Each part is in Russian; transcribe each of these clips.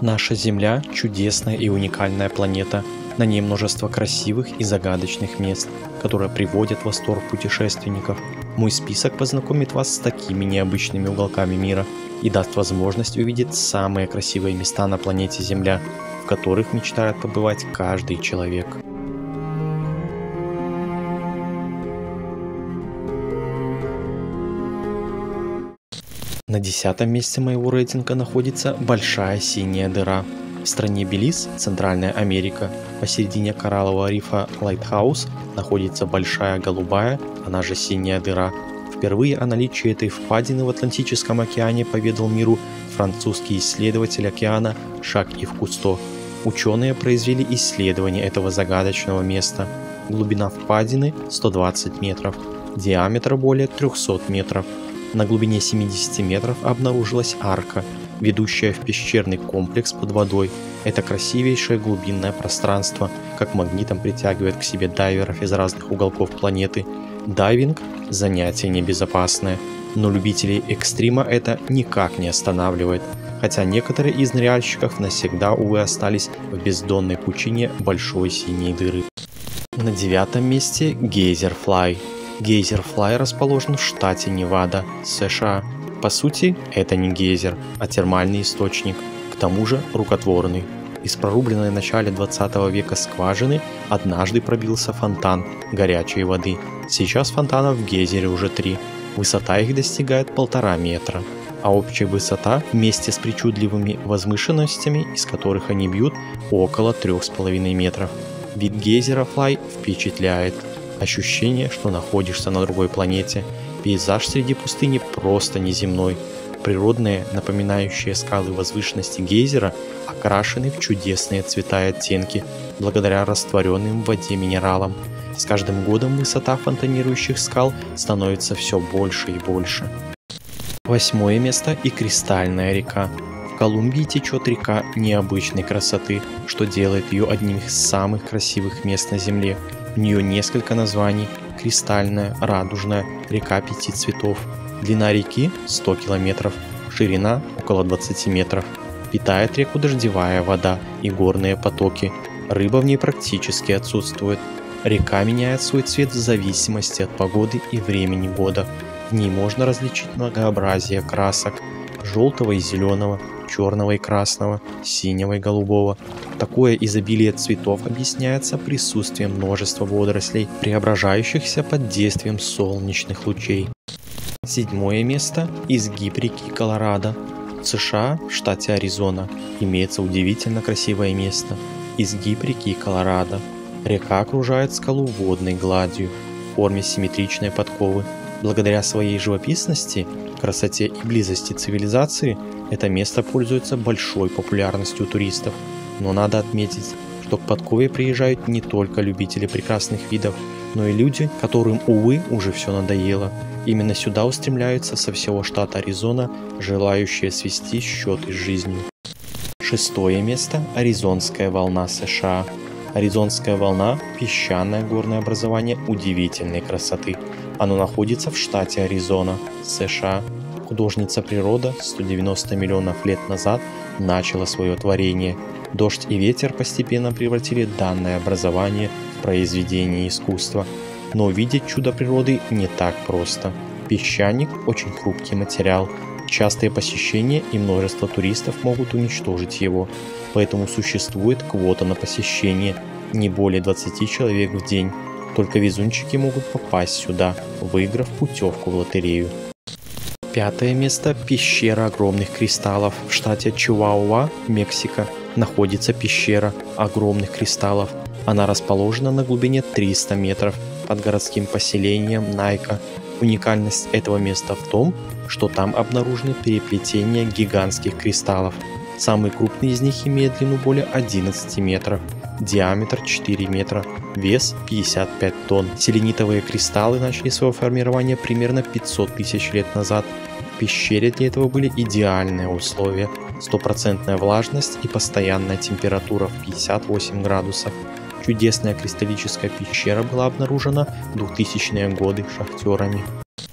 Наша Земля – чудесная и уникальная планета. На ней множество красивых и загадочных мест, которые приводят в восторг путешественников. Мой список познакомит вас с такими необычными уголками мира и даст возможность увидеть самые красивые места на планете Земля, в которых мечтает побывать каждый человек. На 10-м месте моего рейтинга находится Большая синяя дыра. В стране Белиз, Центральная Америка, посередине кораллового рифа Лайтхаус находится Большая голубая, она же синяя дыра. Впервые о наличии этой впадины в Атлантическом океане поведал миру французский исследователь океана Жак-Ив Кусто. Ученые произвели исследование этого загадочного места. Глубина впадины 120 метров, диаметр более 300 метров. На глубине 70 метров обнаружилась арка, ведущая в пещерный комплекс под водой. Это красивейшее глубинное пространство, как магнитом притягивает к себе дайверов из разных уголков планеты. Дайвинг – занятие небезопасное, но любителей экстрима это никак не останавливает, хотя некоторые из ныряльщиков навсегда, увы, остались в бездонной пучине Большой синей дыры. На 9-м месте Гейзерфлай. Гейзерфлай расположен в штате Невада, США. По сути, это не гейзер, а термальный источник, к тому же рукотворный. Из прорубленной в начале 20 века скважины однажды пробился фонтан горячей воды. Сейчас фонтанов в гейзере уже 3. Высота их достигает 1,5 метра, а общая высота вместе с причудливыми возвышенностями, из которых они бьют, около 3,5 метров. Вид Гейзерфлай впечатляет. Ощущение, что находишься на другой планете. Пейзаж среди пустыни просто неземной. Природные, напоминающие скалы возвышенности гейзера, окрашены в чудесные цвета и оттенки, благодаря растворенным в воде минералам. С каждым годом высота фонтанирующих скал становится все больше и больше. 8-е место и Кристальная река. В Колумбии течет река необычной красоты, что делает ее одним из самых красивых мест на Земле. У нее несколько названий: Кристальная, Радужная, река 5 цветов. Длина реки 100 километров, ширина около 20 метров. Питает реку дождевая вода и горные потоки. Рыба в ней практически отсутствует. Река меняет свой цвет в зависимости от погоды и времени года. В ней можно различить многообразие красок: желтого и зеленого, черного и красного, синего и голубого. Такое изобилие цветов объясняется присутствием множества водорослей, преображающихся под действием солнечных лучей. 7-е место – изгиб реки Колорадо. В США, в штате Аризона, имеется удивительно красивое место – изгиб реки Колорадо. Река окружает скалу водной гладью в форме симметричной подковы. Благодаря своей живописности, красоте и близости цивилизации это место пользуется большой популярностью у туристов. Но надо отметить, что к подкове приезжают не только любители прекрасных видов, но и люди, которым, увы, уже все надоело. Именно сюда устремляются со всего штата Аризона, желающие свести счеты с жизнью. 6-е место – Аризонская волна США. Аризонская волна – песчаное горное образование удивительной красоты. Оно находится в штате Аризона, США. Художница природа 190 миллионов лет назад начала свое творение. Дождь и ветер постепенно превратили данное образование в произведение искусства. Но увидеть чудо природы не так просто. Песчаник – очень хрупкий материал. Частые посещения и множество туристов могут уничтожить его. Поэтому существует квота на посещение – не более 20 человек в день. Только везунчики могут попасть сюда, выиграв путевку в лотерею. 5-е место – пещера огромных кристаллов. В штате Чиуауа, Мексика, находится пещера огромных кристаллов. Она расположена на глубине 300 метров под городским поселением Найка. Уникальность этого места в том, что там обнаружены переплетения гигантских кристаллов. Самый крупный из них имеет длину более 11 метров, диаметр 4 метра, вес 55 тонн. Селенитовые кристаллы начали свое формирование примерно 500 тысяч лет назад. В пещере для этого были идеальные условия: стопроцентная влажность и постоянная температура в 58 градусов. Чудесная кристаллическая пещера была обнаружена в 2000-е годы шахтерами.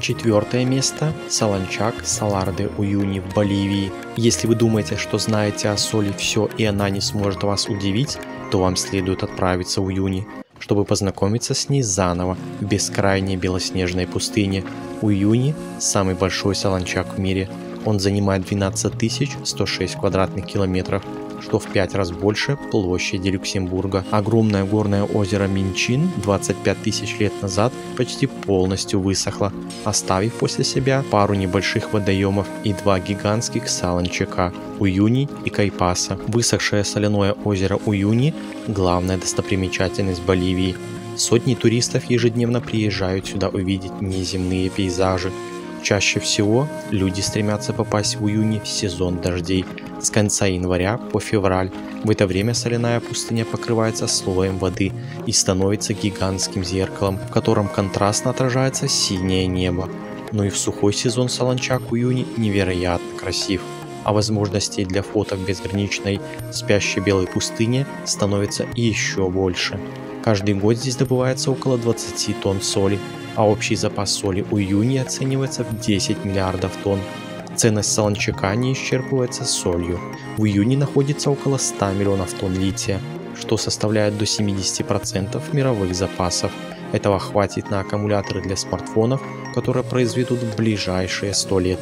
4 место – Солончак Салар-де-Уюни в Боливии. Если вы думаете, что знаете о соли все и она не сможет вас удивить, то вам следует отправиться в Уюни, чтобы познакомиться с ней заново в бескрайней белоснежной пустыне. Уюни – самый большой солончак в мире. Он занимает 12 106 квадратных километров, что в 5 раз больше площади Люксембурга. Огромное горное озеро Минчин 25 тысяч лет назад почти полностью высохло, оставив после себя пару небольших водоемов и 2 гигантских солончака – Уюни и Кайпаса. Высохшее соляное озеро Уюни – главная достопримечательность Боливии. Сотни туристов ежедневно приезжают сюда увидеть неземные пейзажи. Чаще всего люди стремятся попасть в Уюни в сезон дождей, с конца января по февраль. В это время соляная пустыня покрывается слоем воды и становится гигантским зеркалом, в котором контрастно отражается синее небо. Но и в сухой сезон солончак Уюни невероятно красив, а возможностей для фоток в безграничной спящей белой пустыне становится еще больше. Каждый год здесь добывается около 20 тонн соли, а общий запас соли Уюни оценивается в 10 миллиардов тонн. Ценность солончака не исчерпывается солью. В Уюни находится около 100 миллионов тонн лития, что составляет до 70% мировых запасов. Этого хватит на аккумуляторы для смартфонов, которые произведут в ближайшие 100 лет.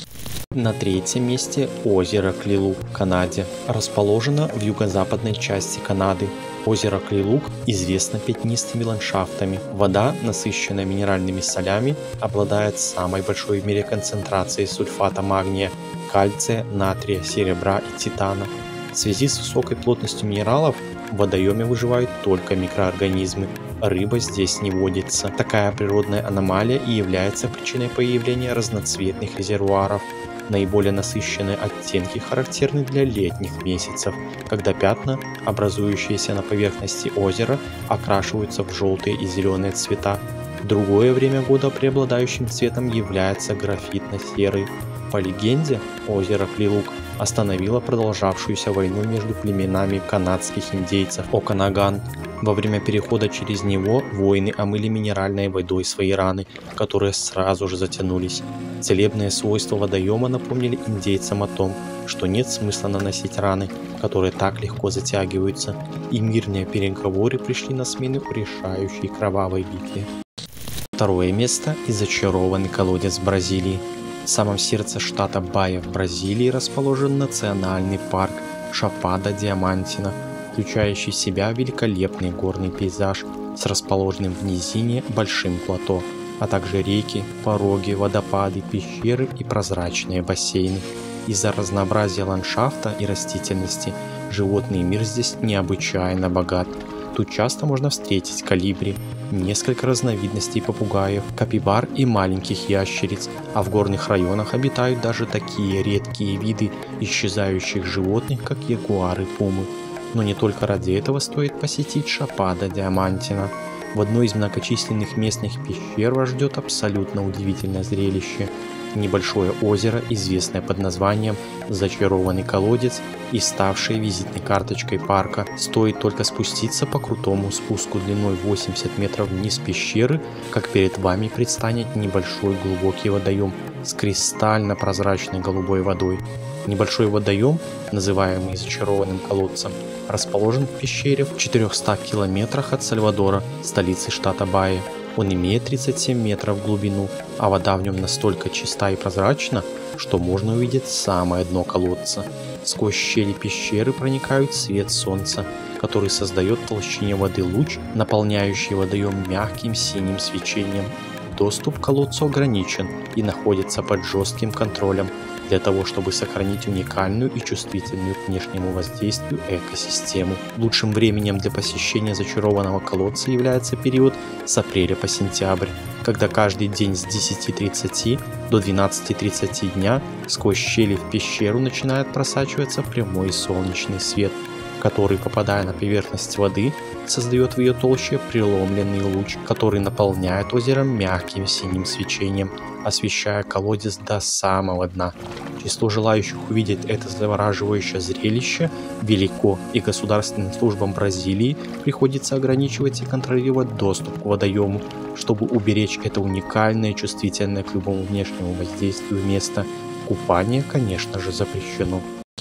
На 3-м месте озеро Клилук в Канаде. Расположено в юго-западной части Канады. Озеро Клилук известно пятнистыми ландшафтами. Вода, насыщенная минеральными солями, обладает самой большой в мире концентрацией сульфата магния, кальция, натрия, серебра и титана. В связи с высокой плотностью минералов в водоеме выживают только микроорганизмы. Рыба здесь не водится. Такая природная аномалия и является причиной появления разноцветных резервуаров. Наиболее насыщенные оттенки характерны для летних месяцев, когда пятна, образующиеся на поверхности озера, окрашиваются в желтые и зеленые цвета. В другое время года преобладающим цветом является графитно-серый. По легенде, озеро Клилук остановило продолжавшуюся войну между племенами канадских индейцев Оканаган. Во время перехода через него воины омыли минеральной водой свои раны, которые сразу же затянулись. Целебные свойства водоема напомнили индейцам о том, что нет смысла наносить раны, которые так легко затягиваются, и мирные переговоры пришли на смену решающей кровавой битве. 2 место и зачарованный колодец Бразилии. В самом сердце штата Баия в Бразилии расположен национальный парк Шапада-Диамантина, включающий в себя великолепный горный пейзаж с расположенным в низине большим плато, а также реки, пороги, водопады, пещеры и прозрачные бассейны. Из-за разнообразия ландшафта и растительности животный мир здесь необычайно богат. Тут часто можно встретить колибри, несколько разновидностей попугаев, капибар и маленьких ящериц, а в горных районах обитают даже такие редкие виды исчезающих животных, как ягуары, пумы. Но не только ради этого стоит посетить Шапада-Диамантина. В одной из многочисленных местных пещер вас ждет абсолютно удивительное зрелище. Небольшое озеро, известное под названием «Зачарованный колодец» и ставшее визитной карточкой парка. Стоит только спуститься по крутому спуску длиной 80 метров вниз пещеры, как перед вами предстанет небольшой глубокий водоем с кристально-прозрачной голубой водой. Небольшой водоем, называемый зачарованным колодцем, расположен в пещере в 400 километрах от Сальвадора, столицы штата Баия. Он имеет 37 метров в глубину, а вода в нем настолько чиста и прозрачна, что можно увидеть самое дно колодца. Сквозь щели пещеры проникает свет солнца, который создает в толщине воды луч, наполняющий водоем мягким синим свечением. Доступ к колодцу ограничен и находится под жестким контролем для того, чтобы сохранить уникальную и чувствительную к внешнему воздействию экосистему. Лучшим временем для посещения зачарованного колодца является период с апреля по сентябрь, когда каждый день с 10:30 до 12:30 дня сквозь щели в пещеру начинает просачиваться прямой солнечный свет, который, попадая на поверхность воды, создает в ее толще преломленный луч, который наполняет озеро мягким синим свечением, освещая колодец до самого дна. Число желающих увидеть это завораживающее зрелище велико, и государственным службам Бразилии приходится ограничивать и контролировать доступ к водоему, чтобы уберечь это уникальное, чувствительное к любому внешнему воздействию место. Купание, конечно же, запрещено.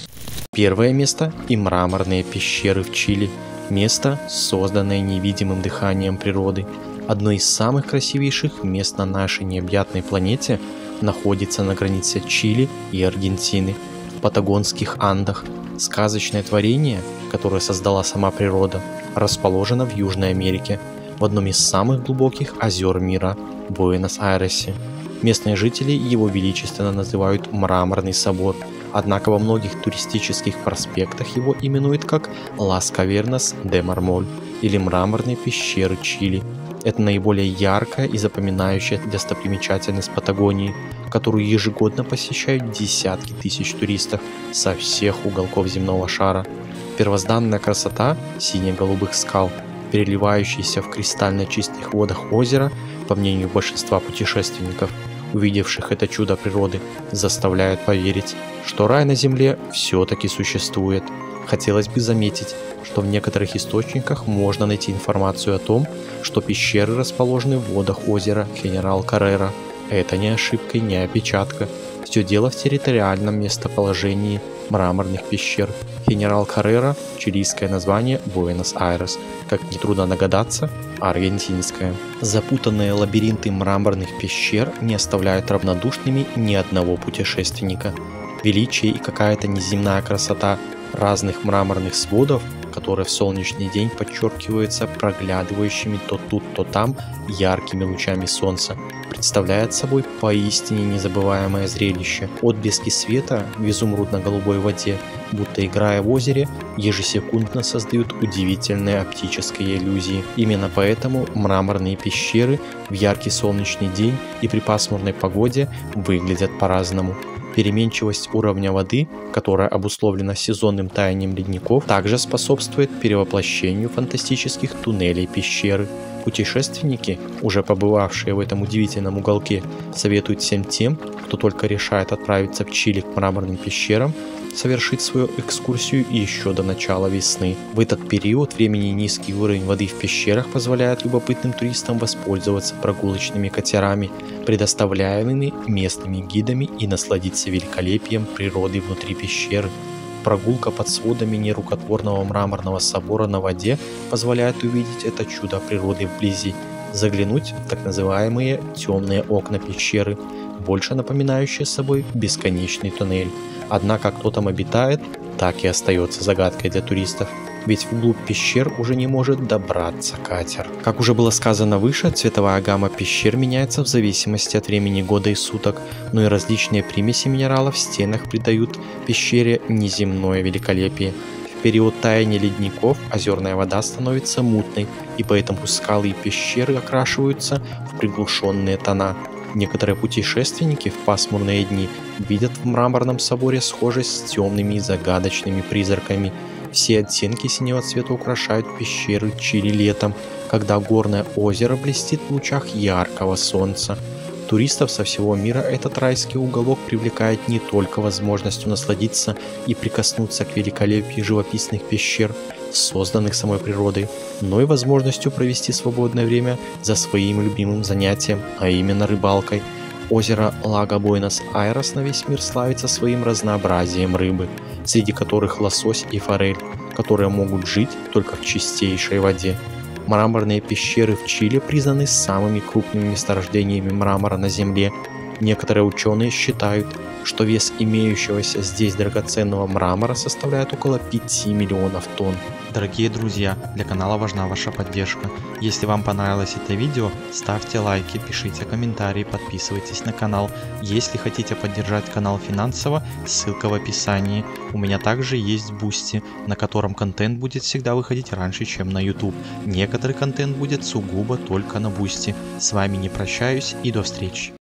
Первое место и мраморные пещеры в Чили. Место, созданное невидимым дыханием природы. Одно из самых красивейших мест на нашей необъятной планете находится на границе Чили и Аргентины, в патагонских Андах. Сказочное творение, которое создала сама природа, расположено в Южной Америке, в одном из самых глубоких озер мира – Буэнос-Айресе. Местные жители его величественно называют «Мраморный собор», однако во многих туристических проспектах его именуют как «Лас Кавернас де Мармоль» или «Мраморные пещеры Чили». Это наиболее яркая и запоминающая достопримечательность Патагонии, которую ежегодно посещают десятки тысяч туристов со всех уголков земного шара. Первозданная красота сине-голубых скал, переливающиеся в кристально чистых водах озера, по мнению большинства путешественников, увидевших это чудо природы, заставляют поверить, что рай на земле все-таки существует. Хотелось бы заметить, что в некоторых источниках можно найти информацию о том, что пещеры расположены в водах озера Генерал Каррера. Это не ошибка и не опечатка. Все дело в территориальном местоположении мраморных пещер. Генерал Каррера – чилийское название Буэнос-Айрес, как нетрудно догадаться, аргентинское. Запутанные лабиринты мраморных пещер не оставляют равнодушными ни одного путешественника. Величие и какая-то неземная красота разных мраморных сводов, которые в солнечный день подчеркиваются проглядывающими то тут, то там яркими лучами солнца, представляет собой поистине незабываемое зрелище. Отблески света в изумрудно-голубой воде, будто играя в озере, ежесекундно создают удивительные оптические иллюзии. Именно поэтому мраморные пещеры в яркий солнечный день и при пасмурной погоде выглядят по-разному. Переменчивость уровня воды, которая обусловлена сезонным таянием ледников, также способствует перевоплощению фантастических туннелей пещеры. Путешественники, уже побывавшие в этом удивительном уголке, советуют всем тем, кто только решает отправиться в Чили к мраморным пещерам, совершить свою экскурсию еще до начала весны. В этот период времени низкий уровень воды в пещерах позволяет любопытным туристам воспользоваться прогулочными катерами, предоставляемыми местными гидами, и насладиться великолепием природы внутри пещеры. Прогулка под сводами нерукотворного мраморного собора на воде позволяет увидеть это чудо природы вблизи, заглянуть в так называемые темные окна пещеры, больше напоминающие собой бесконечный туннель. Однако кто там обитает, так и остается загадкой для туристов, ведь вглубь пещер уже не может добраться катер. Как уже было сказано выше, цветовая гамма пещер меняется в зависимости от времени года и суток, но и различные примеси минералов в стенах придают пещере неземное великолепие. В период таяния ледников озерная вода становится мутной, и поэтому скалы и пещеры окрашиваются в приглушенные тона. Некоторые путешественники в пасмурные дни видят в мраморном соборе схожесть с темными и загадочными призраками. Все оттенки синего цвета украшают пещеры Чили летом, когда горное озеро блестит в лучах яркого солнца. Туристов со всего мира этот райский уголок привлекает не только возможностью насладиться и прикоснуться к великолепию живописных пещер, созданных самой природой, но и возможностью провести свободное время за своим любимым занятием, а именно рыбалкой. Озеро Лаго Буэнос-Айрес на весь мир славится своим разнообразием рыбы, среди которых лосось и форель, которые могут жить только в чистейшей воде. Мраморные пещеры в Чили признаны самыми крупными месторождениями мрамора на Земле. Некоторые ученые считают, что вес имеющегося здесь драгоценного мрамора составляет около 5 миллионов тонн. Дорогие друзья, для канала важна ваша поддержка. Если вам понравилось это видео, ставьте лайки, пишите комментарии, подписывайтесь на канал. Если хотите поддержать канал финансово, ссылка в описании. У меня также есть Boosty, на котором контент будет всегда выходить раньше, чем на YouTube. Некоторый контент будет сугубо только на Boosty. С вами не прощаюсь и до встречи.